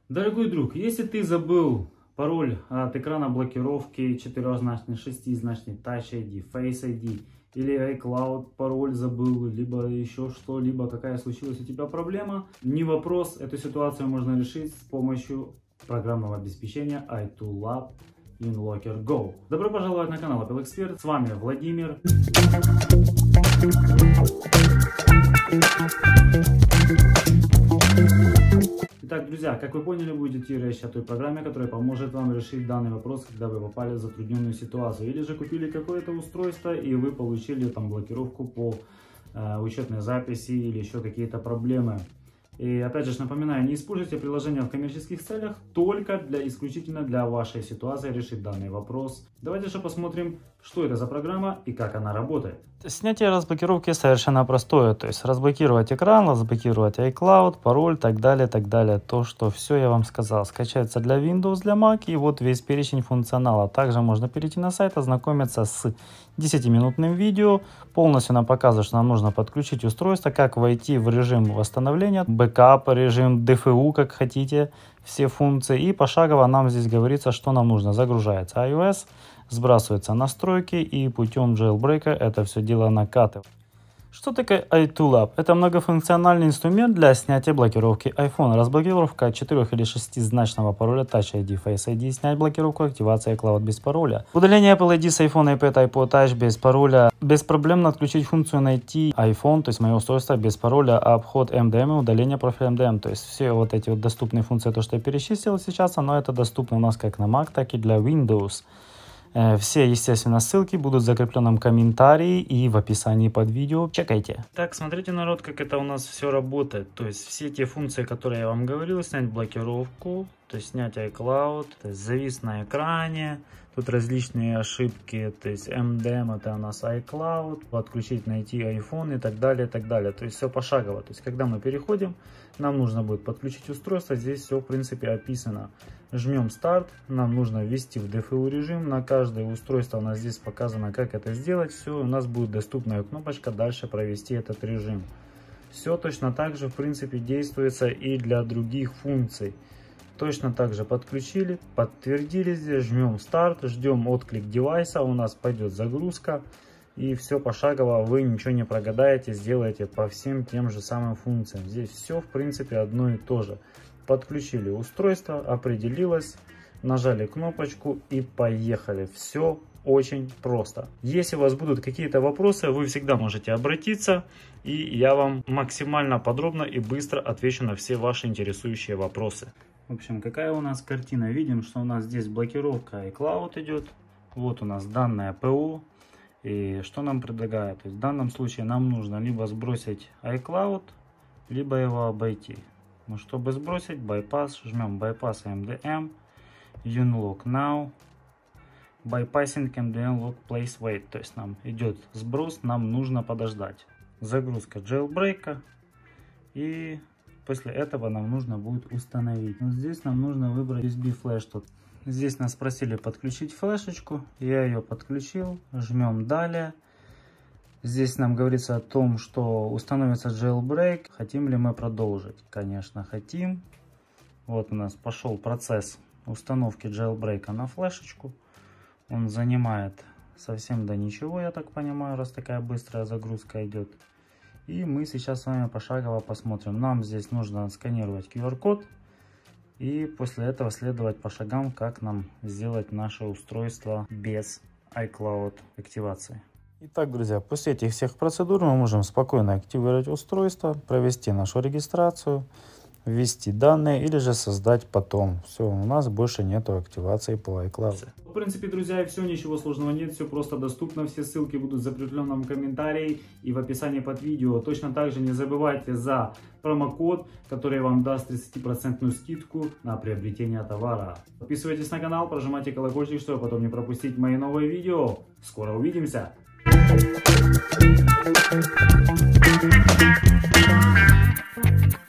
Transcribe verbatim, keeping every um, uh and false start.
Дорогой друг, если ты забыл пароль от экрана блокировки четырехзначный, шестизначный, Touch ай ди, Face ай ди или iCloud пароль забыл, либо еще что-либо, какая случилась у тебя проблема, не вопрос, эту ситуацию можно решить с помощью программного обеспечения iToolab Unlocker Go. Добро пожаловать на канал Apple Expert, с вами Владимир. Итак, друзья, как вы поняли, будет идти речь о той программе, которая поможет вам решить данный вопрос, когда вы попали в затрудненную ситуацию. Или же купили какое-то устройство и вы получили там блокировку по э, учетной записи или еще какие-то проблемы. И опять же напоминаю, не используйте приложение в коммерческих целях, только для, исключительно для вашей ситуации решить данный вопрос. Давайте же посмотрим, что это за программа и как она работает. Снятие разблокировки совершенно простое, то есть разблокировать экран, разблокировать iCloud, пароль, так далее, так далее. То, что все я вам сказал, скачается для Windows, для Mac, и вот весь перечень функционала. Также можно перейти на сайт, ознакомиться с десятиминутным видео. Полностью нам показывает, что нам нужно подключить устройство, как войти в режим восстановления, бэкап, режим ди эф ю, как хотите, все функции. И пошагово нам здесь говорится, что нам нужно. Загружается iOS, сбрасываются настройки и путем джейлбрейка это все дело накатывает. Что такое iToolab? Это многофункциональный инструмент для снятия блокировки iPhone. Разблокировка четырех- или шестизначного пароля Touch ай ди, Face ай ди, снять блокировку, активация iCloud без пароля. Удаление Apple ай ди с iPhone, iPad, iPod Touch без пароля. Беспроблемно отключить функцию найти iPhone, то есть мое устройство без пароля, обход эм ди эм и удаление профиля эм ди эм. То есть все вот эти вот доступные функции, то что я перечислил сейчас, но это доступно у нас как на Mac, так и для Windows. Все, естественно, ссылки будут в закрепленном комментарии и в описании под видео. Чекайте. Так, смотрите, народ, как это у нас все работает. То есть все те функции, которые я вам говорил, снять блокировку, то есть снять iCloud, то есть завис на экране. Тут различные ошибки, то есть эм ди эм это у нас iCloud, подключить, найти iPhone и так далее, и так далее. То есть все пошагово. То есть когда мы переходим, нам нужно будет подключить устройство. Здесь все в принципе описано. Жмем старт, нам нужно ввести в ди эф ю режим. На каждое устройство у нас здесь показано, как это сделать. Все, у нас будет доступная кнопочка дальше провести этот режим. Все точно так же в принципе действуется и для других функций. Точно так же подключили, подтвердили здесь, жмем старт, ждем отклик девайса, у нас пойдет загрузка. И все пошагово, вы ничего не прогадаете, сделаете по всем тем же самым функциям. Здесь все в принципе одно и то же. Подключили устройство, определилось, нажали кнопочку и поехали. Все очень просто. Если у вас будут какие-то вопросы, вы всегда можете обратиться, и я вам максимально подробно и быстро отвечу на все ваши интересующие вопросы. В общем, какая у нас картина? Видим, что у нас здесь блокировка iCloud идет. Вот у нас данное ПО. И что нам предлагают? То есть в данном случае нам нужно либо сбросить iCloud, либо его обойти. Но чтобы сбросить, bypass, жмем bypass эм ди эм, Unlock Now, bypassing эм ди эм Lock Place Wait. То есть нам идет сброс, нам нужно подождать. Загрузка джейлбрейка. И после этого нам нужно будет установить. Вот здесь нам нужно выбрать ю эс би флеш. Тут. Здесь нас просили подключить флешечку. Я ее подключил. Жмем далее. Здесь нам говорится о том, что установится jailbreak. Хотим ли мы продолжить? Конечно, хотим. Вот у нас пошел процесс установки jailbreak на флешечку. Он занимает совсем до ничего, я так понимаю, раз такая быстрая загрузка идет. И мы сейчас с вами пошагово посмотрим. Нам здесь нужно сканировать ку ар код. И после этого следовать по шагам, как нам сделать наше устройство без iCloud активации. Итак, друзья, после этих всех процедур мы можем спокойно активировать устройство, провести нашу регистрацию, ввести данные или же создать потом. Все, у нас больше нету активации по iCloud. В принципе, друзья, все, ничего сложного нет, все просто доступно. Все ссылки будут в закрепленном комментарии и в описании под видео. Точно так же не забывайте за промокод, который вам даст тридцатипроцентную скидку на приобретение товара. Подписывайтесь на канал, прожимайте колокольчик, чтобы потом не пропустить мои новые видео. Скоро увидимся! Thank you.